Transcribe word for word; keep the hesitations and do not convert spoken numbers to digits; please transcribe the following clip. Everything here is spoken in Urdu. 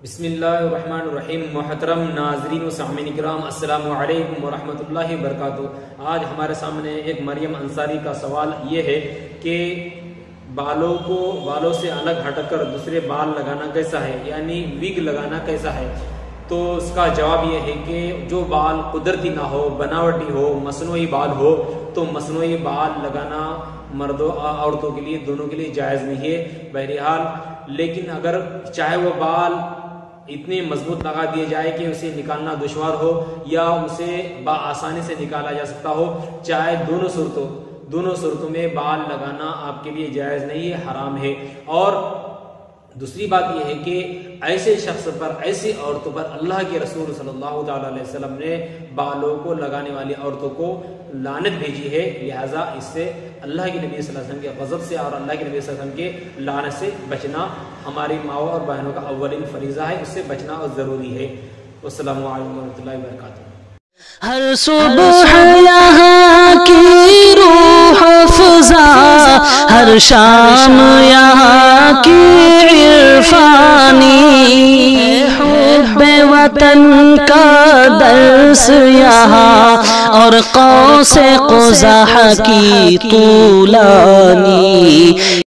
بسم اللہ الرحمن الرحیم۔ محترم ناظرین و سامعین کرام، السلام علیکم ورحمۃ اللہ وبرکاتہ۔ آج ہمارے سامنے ایک مریم انصاری کا سوال یہ ہے کہ بالوں کو بالوں سے الگ ہٹ کر دوسرے بال لگانا کیسا ہے، یعنی وگ لگانا کیسا ہے؟ تو اس کا جواب یہ ہے کہ جو بال قدرتی نہ ہو، بناوٹی ہو، مصنوعی بال ہو، تو مصنوعی بال لگانا مردوں عورتوں کے لیے دونوں کے لیے جائز نہیں ہے بہرحال۔ لیکن اگر چاہے وہ بال اتنے مضبوط لگا دیے جائے کہ اسے نکالنا دشوار ہو یا اسے بآسانی سے نکالا جا سکتا ہو، چاہے دونوں صورتوں دونوں صورتوں میں بال لگانا آپ کے لیے جائز نہیں ہے، حرام ہے۔ اور دوسری بات یہ ہے کہ ایسے شخص پر، ایسی عورتوں پر اللہ کے رسول صلی اللہ تعالی علیہ وسلم نے بالوں کو لگانے والی عورتوں کو لعنت بھیجی ہے، لہذا اس سے اللہ کے نبی صلی اللہ علیہ وسلم کے غضب سے اور اللہ کے نبی صلی اللہ علیہ وسلم کے لعنت سے بچنا ہماری ماؤں اور بہنوں کا اولین فریضہ ہے، اس سے بچنا اور ضروری ہے۔ السلام علیکم ورحمۃ اللہ وبرکاتہ۔ ہر صبح یہاں کی روح افزا، ہر شام یہاں کی عرفانی، حب وطن کا درس یہاں اور قوس قزح کی طولانی۔